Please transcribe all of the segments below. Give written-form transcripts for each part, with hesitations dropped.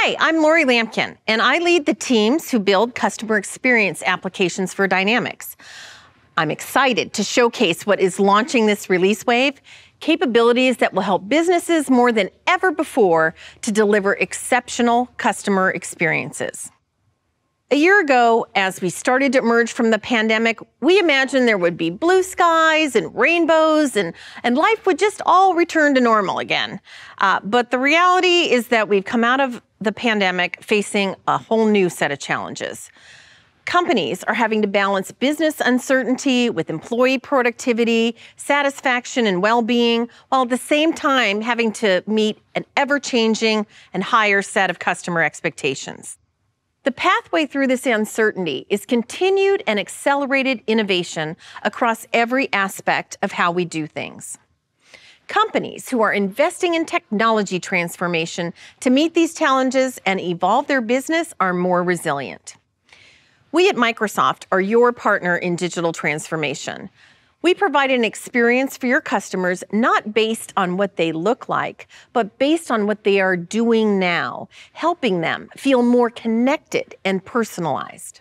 Hi, I'm Lori Lamkin, and I lead the teams who build customer experience applications for Dynamics. I'm excited to showcase what is launching this release wave, capabilities that will help businesses more than ever before to deliver exceptional customer experiences. A year ago, as we started to emerge from the pandemic, we imagined there would be blue skies and rainbows and life would just all return to normal again. But the reality is that we've come out of the pandemic facing a whole new set of challenges. Companies are having to balance business uncertainty with employee productivity, satisfaction, and well-being, while at the same time having to meet an ever-changing and higher set of customer expectations. The pathway through this uncertainty is continued and accelerated innovation across every aspect of how we do things. Companies who are investing in technology transformation to meet these challenges and evolve their business are more resilient. We at Microsoft are your partner in digital transformation. We provide an experience for your customers not based on what they look like, but based on what they are doing now, helping them feel more connected and personalized.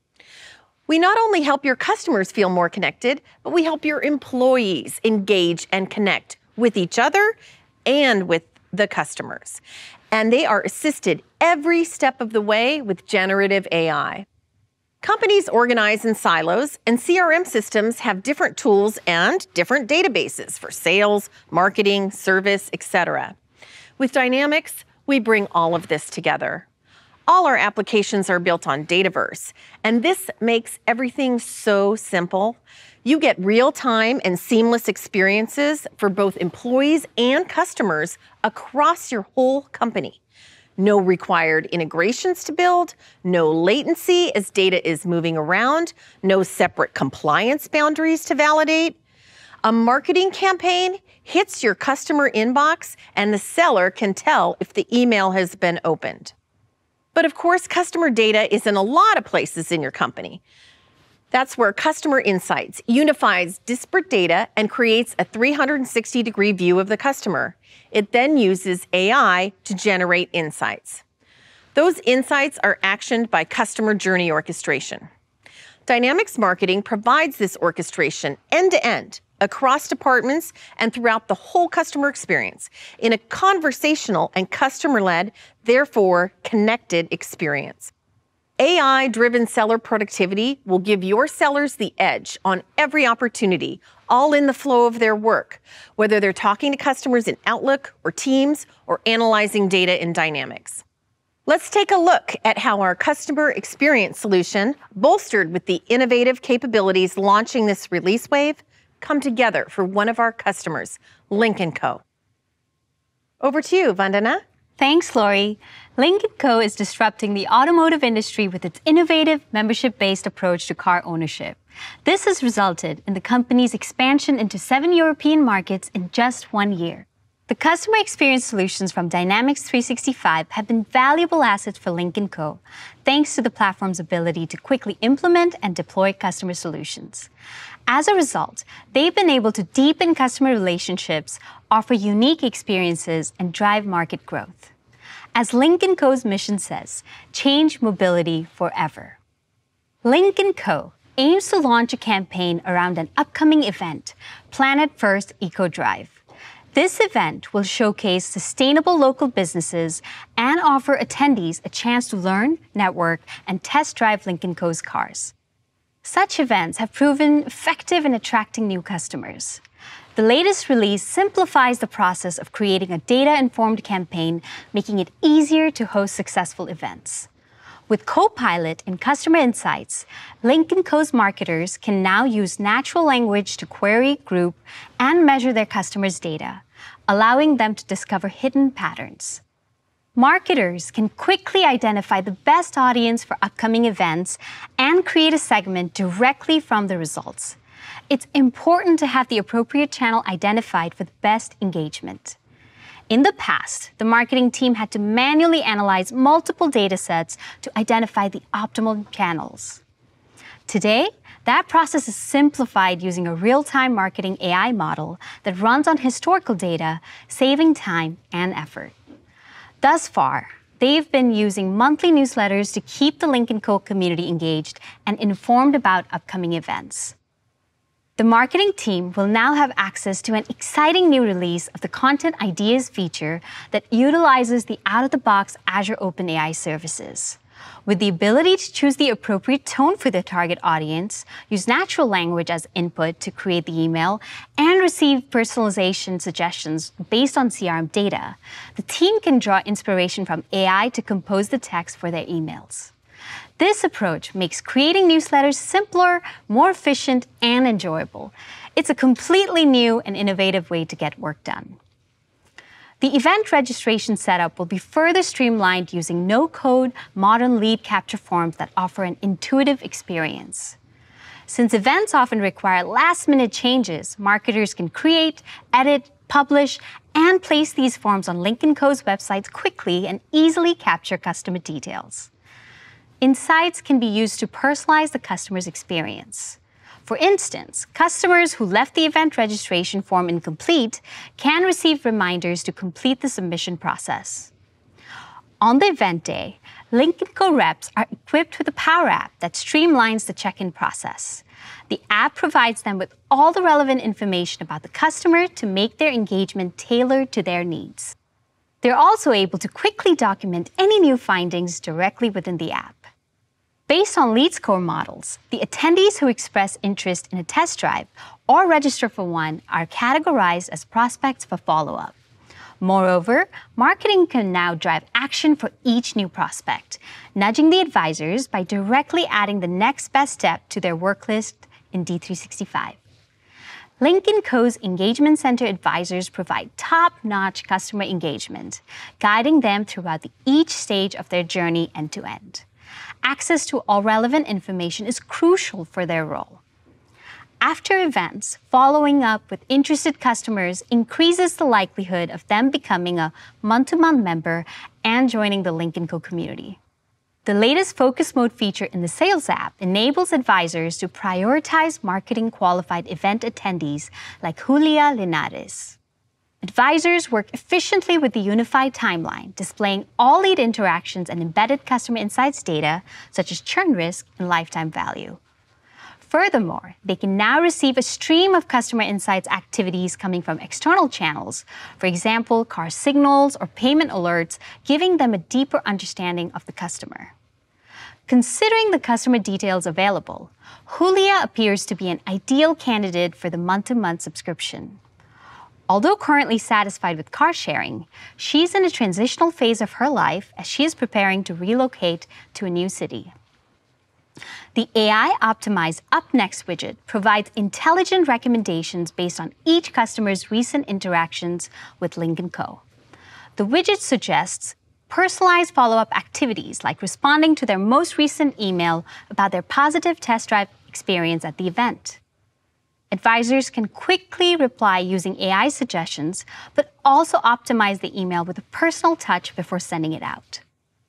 We not only help your customers feel more connected, but we help your employees engage and connect with each other and with the customers. And they are assisted every step of the way with generative AI. Companies organize in silos, and CRM systems have different tools and different databases for sales, marketing, service, etc. With Dynamics, we bring all of this together. All our applications are built on Dataverse, and this makes everything so simple. You get real-time and seamless experiences for both employees and customers across your whole company. No required integrations to build, no latency as data is moving around, no separate compliance boundaries to validate. A marketing campaign hits your customer inbox and the seller can tell if the email has been opened. But of course, customer data is in a lot of places in your company. That's where Customer Insights unifies disparate data and creates a 360-degree view of the customer. It then uses AI to generate insights. Those insights are actioned by customer journey orchestration. Dynamics Marketing provides this orchestration end-to-end across departments and throughout the whole customer experience in a conversational and customer-led, therefore connected experience. AI-driven seller productivity will give your sellers the edge on every opportunity, all in the flow of their work, whether they're talking to customers in Outlook or Teams or analyzing data in Dynamics. Let's take a look at how our customer experience solution, bolstered with the innovative capabilities launching this release wave, come together for one of our customers, Lynk Co. Over to you, Vandana. Thanks, Lori. Lynk Co is disrupting the automotive industry with its innovative membership-based approach to car ownership. This has resulted in the company's expansion into 7 European markets in just 1 year. The customer experience solutions from Dynamics 365 have been valuable assets for Lynk Co, thanks to the platform's ability to quickly implement and deploy customer solutions. As a result, they've been able to deepen customer relationships, offer unique experiences, and drive market growth. As Lynk Co's mission says, change mobility forever. Lynk Co aims to launch a campaign around an upcoming event, Planet First Eco Drive. This event will showcase sustainable local businesses and offer attendees a chance to learn, network, and test drive Lynk Co's cars. Such events have proven effective in attracting new customers. The latest release simplifies the process of creating a data-informed campaign, making it easier to host successful events. With Copilot and Customer Insights, Lynk Co's marketers can now use natural language to query, group, and measure their customers' data, allowing them to discover hidden patterns. Marketers can quickly identify the best audience for upcoming events and create a segment directly from the results. It's important to have the appropriate channel identified for the best engagement. In the past, the marketing team had to manually analyze multiple data sets to identify the optimal channels. Today, that process is simplified using a real-time marketing AI model that runs on historical data, saving time and effort. Thus far, They've been using monthly newsletters to keep the Lynk Co community engaged and informed about upcoming events. The marketing team will now have access to an exciting new release of the Content Ideas feature that utilizes the out-of-the-box Azure OpenAI services. With the ability to choose the appropriate tone for the target audience, use natural language as input to create the email, and receive personalization suggestions based on CRM data, the team can draw inspiration from AI to compose the text for their emails. This approach makes creating newsletters simpler, more efficient, and enjoyable. It's a completely new and innovative way to get work done. The event registration setup will be further streamlined using no-code, modern lead capture forms that offer an intuitive experience. Since events often require last-minute changes, marketers can create, edit, publish, and place these forms on Lynk Co's websites quickly and easily capture customer details. Insights can be used to personalize the customer's experience. For instance, customers who left the event registration form incomplete can receive reminders to complete the submission process. On the event day, Lynk Co reps are equipped with a Power App that streamlines the check-in process. The app provides them with all the relevant information about the customer to make their engagement tailored to their needs. They're also able to quickly document any new findings directly within the app. Based on lead score models, the attendees who express interest in a test drive or register for one are categorized as prospects for follow-up. Moreover, marketing can now drive action for each new prospect, nudging the advisors by directly adding the next best step to their work list in D365. Lynk Co's Engagement Center advisors provide top-notch customer engagement, guiding them throughout each stage of their journey end-to-end. Access to all relevant information is crucial for their role. After events, following up with interested customers increases the likelihood of them becoming a month-to-month member and joining the Lynk Co community. The latest Focus Mode feature in the Sales app enables advisors to prioritize marketing-qualified event attendees like Julia Linares. Advisors work efficiently with the unified timeline, displaying all lead interactions and embedded customer insights data, such as churn risk and lifetime value. Furthermore, they can now receive a stream of customer insights activities coming from external channels, for example, car signals or payment alerts, giving them a deeper understanding of the customer. Considering the customer details available, Julia appears to be an ideal candidate for the month-to-month subscription. Although currently satisfied with car sharing, she's in a transitional phase of her life as she is preparing to relocate to a new city. The AI-optimized Up Next widget provides intelligent recommendations based on each customer's recent interactions with Lynk Co. The widget suggests personalized follow-up activities like responding to their most recent email about their positive test drive experience at the event. Advisors can quickly reply using AI suggestions, but also optimize the email with a personal touch before sending it out.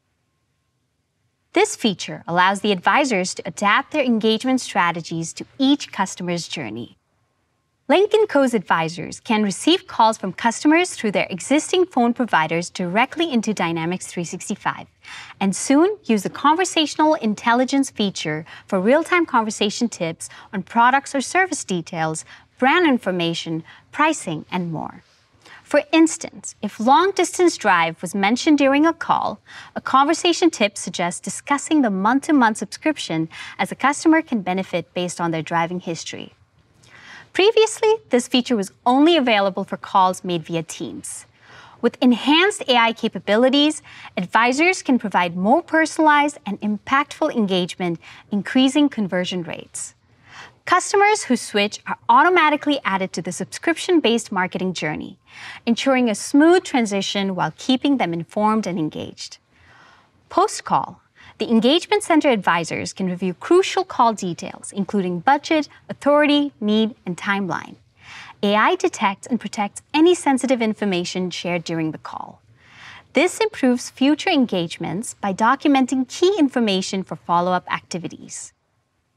This feature allows the advisors to adapt their engagement strategies to each customer's journey. Lynk Co's advisors can receive calls from customers through their existing phone providers directly into Dynamics 365, and soon use the Conversational Intelligence feature for real-time conversation tips on products or service details, brand information, pricing, and more. For instance, if long-distance drive was mentioned during a call, a conversation tip suggests discussing the month-to-month subscription as a customer can benefit based on their driving history. Previously, this feature was only available for calls made via Teams. With enhanced AI capabilities, advisors can provide more personalized and impactful engagement, increasing conversion rates. Customers who switch are automatically added to the subscription-based marketing journey, ensuring a smooth transition while keeping them informed and engaged. Post-call, the Engagement Center advisors can review crucial call details, including budget, authority, need, and timeline. AI detects and protects any sensitive information shared during the call. This improves future engagements by documenting key information for follow-up activities.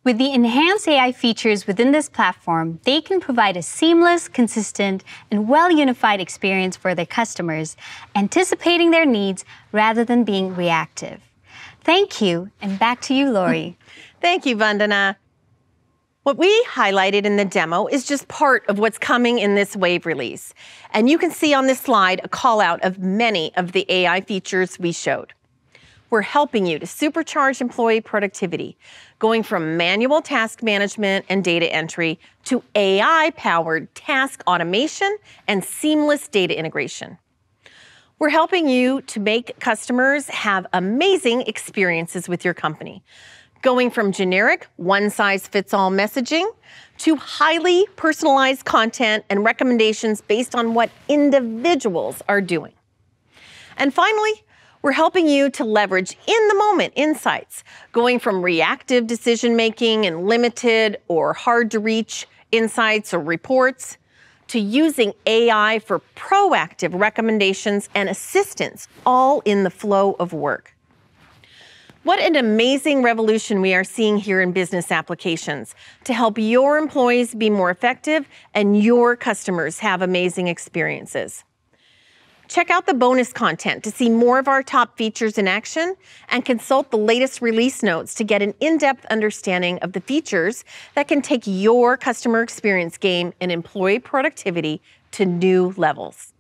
With the enhanced AI features within this platform, they can provide a seamless, consistent, and well-unified experience for their customers, anticipating their needs rather than being reactive. Thank you, and back to you, Lori. Thank you, Vandana. What we highlighted in the demo is just part of what's coming in this Wave release. And you can see on this slide a call out of many of the AI features we showed. We're helping you to supercharge employee productivity, going from manual task management and data entry to AI-powered task automation and seamless data integration. We're helping you to make customers have amazing experiences with your company, going from generic one-size-fits-all messaging to highly personalized content and recommendations based on what individuals are doing. And finally, we're helping you to leverage in-the-moment insights, going from reactive decision-making and limited or hard-to-reach insights or reports to using AI for proactive recommendations and assistance, all in the flow of work. What an amazing revolution we are seeing here in business applications to help your employees be more effective and your customers have amazing experiences. Check out the bonus content to see more of our top features in action and consult the latest release notes to get an in-depth understanding of the features that can take your customer experience game and employee productivity to new levels.